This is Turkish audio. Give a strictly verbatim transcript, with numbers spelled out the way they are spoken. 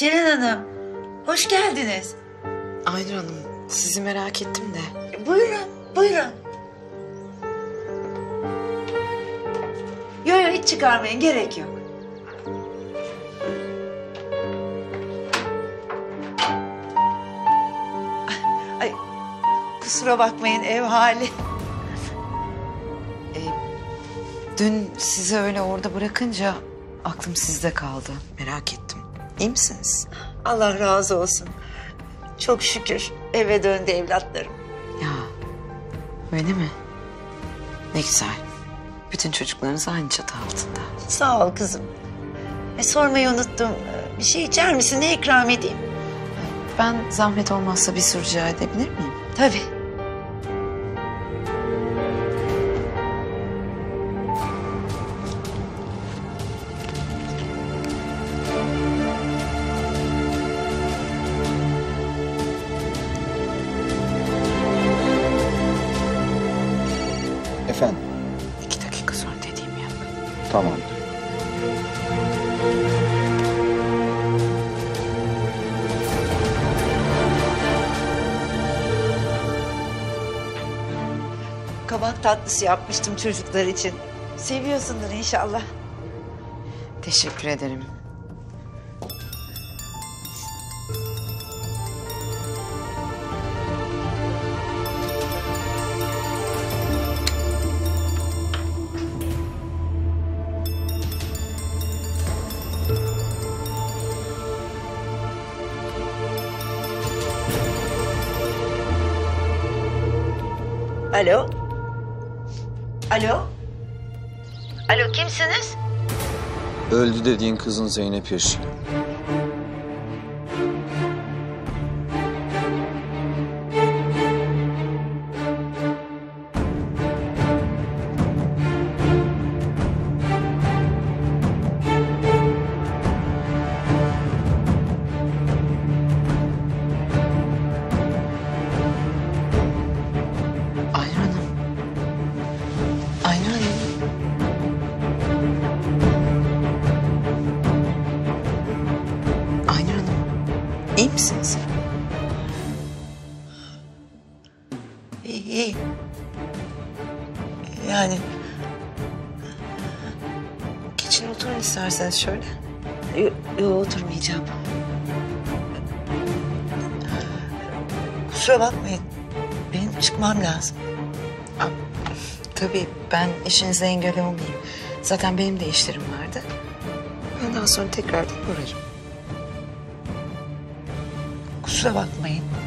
Ceren Hanım, hoş geldiniz. Aynur Hanım, sizi merak ettim de. E, buyurun, buyurun. Yok yok, hiç çıkarmayın, gerek yok. Ay, kusura bakmayın, ev hali. Ee, dün sizi öyle orada bırakınca aklım sizde kaldı. Merak ettim. İyi misiniz? Allah razı olsun. Çok şükür eve döndü evlatlarım. Ya, öyle mi? Ne güzel. Bütün çocuklarınız aynı çatı altında. Sağ ol kızım. E, sormayı unuttum. Bir şey içer misin? Ne ikram edeyim? Ben zahmet olmazsa bir su rica edebilir miyim? Tabii. Efendim? İki dakika sonra dediğimi yap. Tamam. Kabak tatlısı yapmıştım çocuklar için. Seviyorsundur inşallah. Teşekkür ederim. Alo? Alo? Alo, kimsiniz? Öldü dediğin kızın Zeynep yaşıyor. Aynur Hanım. Aynur Hanım. Aynur Hanım. İyi misiniz? İyi, iyi. Yani Geçin oturun isterseniz şöyle. yok yo, oturmayacağım. Kusura bakmayın. Benim çıkmam lazım. Aa, tabii ben işinize engel olmayayım. Zaten benim de işlerim vardı. Ben daha sonra tekrardan uğrarım. Kusura bakmayın.